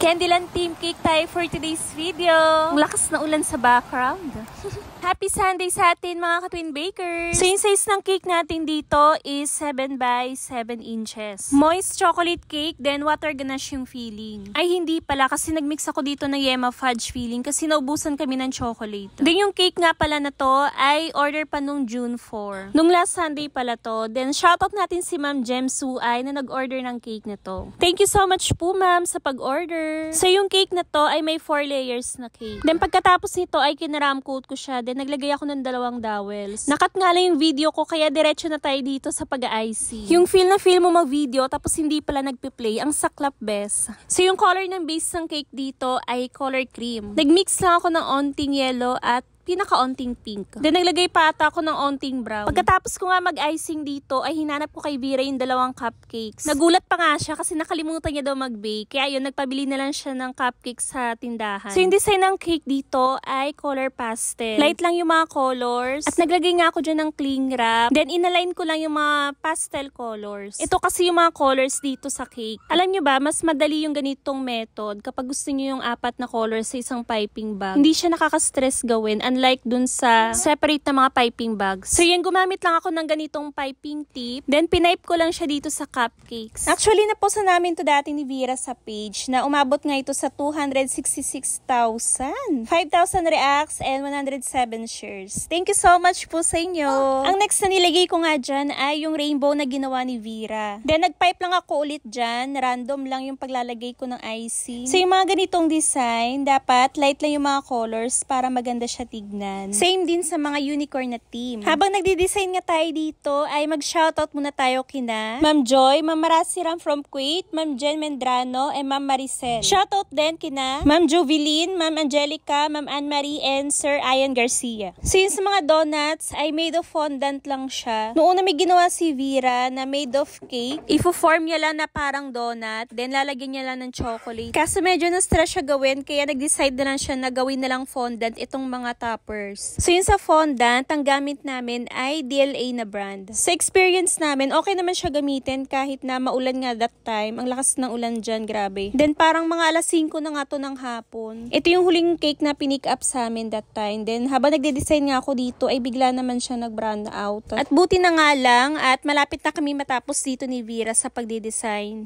Candyland Team Cake tayo for today's video. Ang lakas na ulan sa background. Happy Sunday sa atin mga ka-twin bakers. So yung size ng cake natin dito is 7 by 7 inches. Moist chocolate cake, then water ganache yung filling. Ay hindi pala kasi nagmix ako dito ng Yema fudge filling kasi naubusan kami ng chocolate. Then yung cake nga pala na to ay order pa nung June 4. Nung last Sunday pala to. Then shoutout natin si Ma'am Jem Suay na nag-order ng cake na to. Thank you so much po ma'am sa pag-order. So yung cake na to ay may 4 layers na cake. Then pagkatapos nito ay kinaram coat ko siya. Then naglagay ako ng 2 dowels. Nakat nga lang yung video ko kaya diretso na tayo dito sa pag-icing. Yung feel mo mag-video tapos hindi pala nagpe-play. Ang saklap bes. So yung color ng base ng cake dito ay color cream. Nagmix lang ako ng onting yellow at pinaka-onting pink. Then naglagay pa ata ako ng onting brown. Pagkatapos ko nga mag-icing dito, ay hinanap ko kay Vera yung 2 cupcakes. Nagulat pa nga siya kasi nakalimutan niya daw mag-bake. Kaya yun, nagpabili na lang siya ng cupcakes sa tindahan. So yung design ng cake dito ay color pastel. Light lang yung mga colors. At naglagay nga ako dyan ng cling wrap. Then inalign ko lang yung mga pastel colors. Ito kasi yung mga colors dito sa cake. Alam nyo ba, mas madali yung ganitong method kapag gusto nyo yung 4 na colors sa isang piping bag. Hindi siya nakaka-stress gawin. Unlike dun sa separate na mga piping bags. So yan, gumamit lang ako ng ganitong piping tip. Then pinipe ko lang siya dito sa cupcakes. Actually, napost na namin to dati ni Vera sa page na umabot nga ito sa 266,000. 5,000 reacts and 107 shares. Thank you so much po sa inyo. Ang next na nilagay ko nga dyan ay yung rainbow na ginawa ni Vera. Then nagpipe lang ako ulit dyan. Random lang yung paglalagay ko ng icing. So yung mga ganitong design, dapat light lang yung mga colors para maganda siya tignan. Same din sa mga unicorn na team. Habang nagdi-design nga tayo dito, ay mag-shoutout muna tayo kina Ma'am Joy, Ma'am Marasiram from Kuwait, Ma'am Jen Mendrano, and Ma'am Maricel. Shoutout din kina Ma'am Joveline, Ma'am Angelica, Ma'am Anne-Marie, and Sir Ian Garcia. So yun sa mga donuts, ay made of fondant lang siya. Noong una may ginawa si Vera na made of cake. Ifo-form niya lang na parang donut, then lalagyan niya lang ng chocolate. Kaso medyo na-stress siya gawin, kaya nag-decide na lang siya na gawin na lang fondant itong mga toppers. So yun sa fondant, ang gamit namin ay DLA na brand. Sa experience namin, okay naman siya gamitin kahit na maulan nga that time. Ang lakas ng ulan dyan, grabe. Then parang mga alas 5 na nga to ng hapon. Ito yung huling cake na pinick up sa amin that time. Then habang nagde-design nga ako dito, ay bigla naman siya nag-brand out. At buti na nga lang at malapit na kami matapos dito ni Vera sa pagde-design.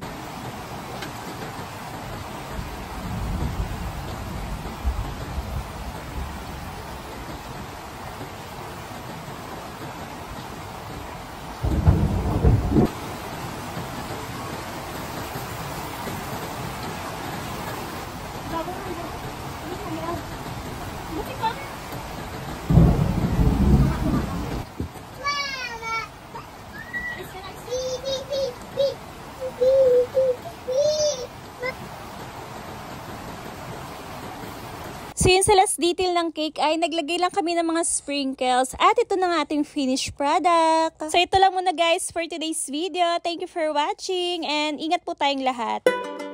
So yun sa last detail ng cake ay naglagay lang kami ng mga sprinkles at ito na nga ating finished product. So ito lang muna guys for today's video. Thank you for watching and ingat po tayong lahat.